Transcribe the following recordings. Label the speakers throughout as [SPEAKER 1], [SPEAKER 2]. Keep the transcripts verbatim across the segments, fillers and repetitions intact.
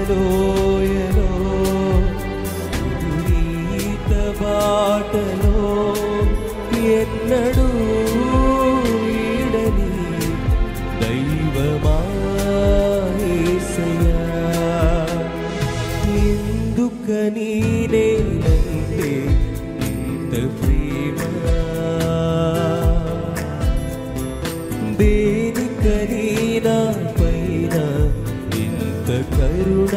[SPEAKER 1] లోయలో ఎదురీత బాటలో ఎన్నడూ ఈడని దైవమా యేసయ్యా ఎందుకని నేనంటే ఇంత ప్రేమ దేనికని నా పైన ఇంత కరుణ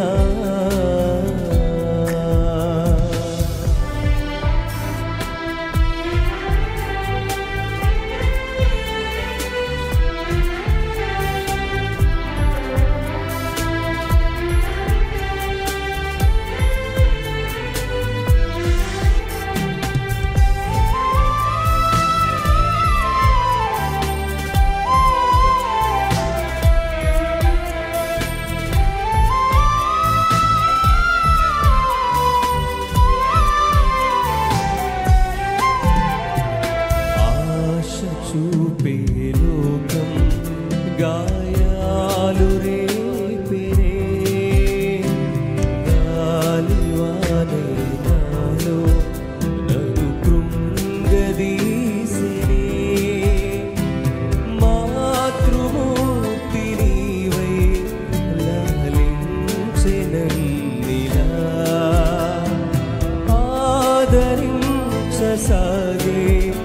[SPEAKER 1] చూపే లోకం గాయాలు రేపిరే గాలివానే నాలో నన్ను కృంగదీసిరే మాతృమూర్తి నీవై లాలించెనన్నిలా ఆదరించసాగే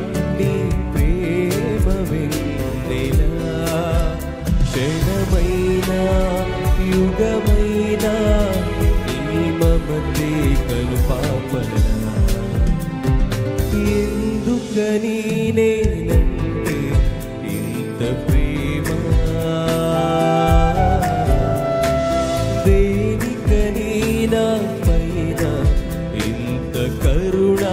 [SPEAKER 1] క్షణమైనా యుగమైనా నీ మమతే కలుపాపన ఎందుకని నేనంటే ఇంత ప్రేమ దేనికని నా పైన ఇంత కరుణ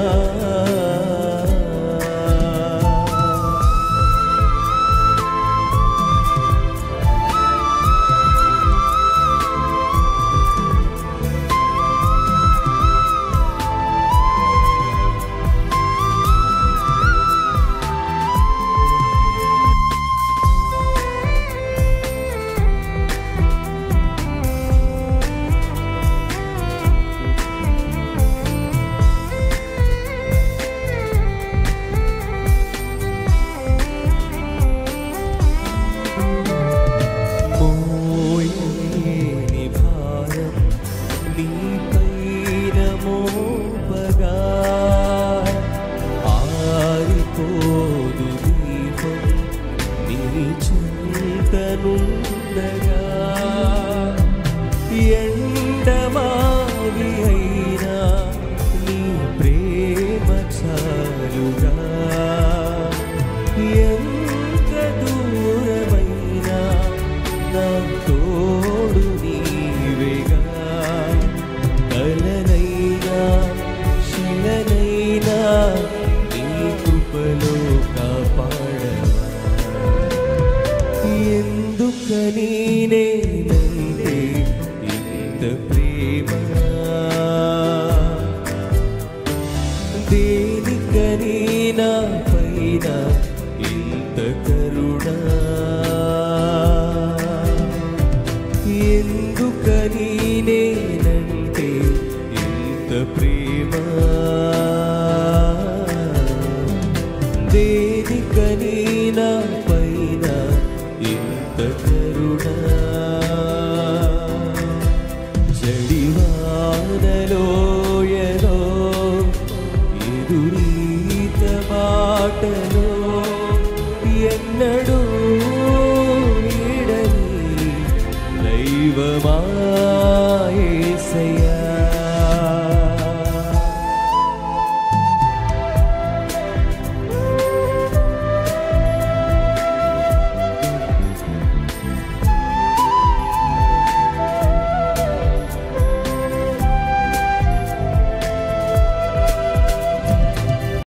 [SPEAKER 1] చింతనుండగా ఎండమావి అయినా నీ ప్రేమ చాలుగా ఎంత దూరమైనా నా తోడు నీవేగా కలనైనా శిలనైనా నీ కృపలో కాపాడవా ఎందుకని నేనంటే ఇంత ప్రేమ దేనికని నా పైన ఇంత కరుణ ఎందుకని నేనంటే ఇంత ప్రేమ దేనికని నా పైన ఇంత కరుణ జడివానలోయలో ఎదురీత బాటలో ఎన్నడూ